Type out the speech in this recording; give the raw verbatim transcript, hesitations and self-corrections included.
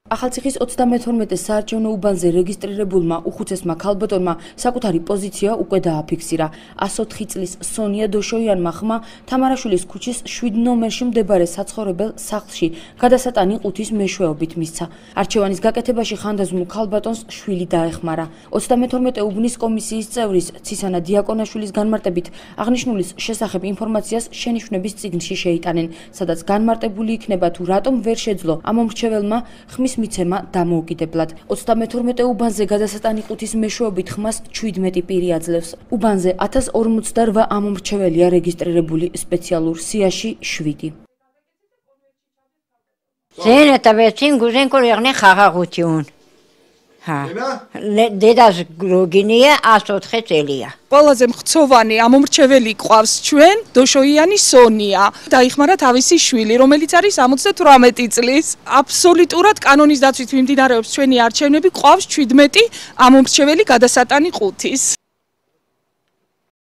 ახალციხის ოცდამეთორმეტე საარჩევნო უბანზე რეგისტრირებულმა უხუცესმა ქალბატონმა საკუთარი პოზიცია უკვე დააფიქსირა. ასოთხი წლის სონია დოშოიანმა ხმა თამარაშვილის ქუჩის შვიდ ნომერში მდებარე საცხოვრებელ სახლში გადასატანი ყუთის მეშვეობით მისცა. არჩევანის გაკეთებაში ხანდაზმულ ქალბატონს შვილი დაეხმარა. ოცდამეთორმეტე უბნის კომისიის წევრის ცისანა დიაკონაშვილის განმარტებით აღნიშნულის შესახებ ინფორმაციას შენიშვნების წიგნში შეიტანენ, სადაც განმარტებული იქნება თუ რატომ ვერ შეძლო ამომრჩეველმა ხმის მიცემა დამოუკიდებლად. ოცდამეთორმეტე უბანზე გადასატანი ყუთის მეშვეობით ხმას ჩვიდმეტი პირი აძლევს. უბანზე ათას ორმოცდარვა ამომრჩეველია რეგისტრირებული სპეციალურ სიაში შვიდი. ზენეთა ვეცინ გუზენ კოლეგნე ხაღაღუთიუნ. დედას გროგინია ასოთხი წელია. ყველაზე მხცოვანი ამომრჩეველი ყავს ჩვენ დოშოიანი სონია. დაიხმარა თავისი შვილი, რომელიც არის ოცდათვრამეტი წლის. აბსოლუტურად კანონის დაცვით მიმდინარეობს ჩვენი არჩევნები, ყავს ჩვიდმეტი ამომრჩეველი გადასატანი ყუთის.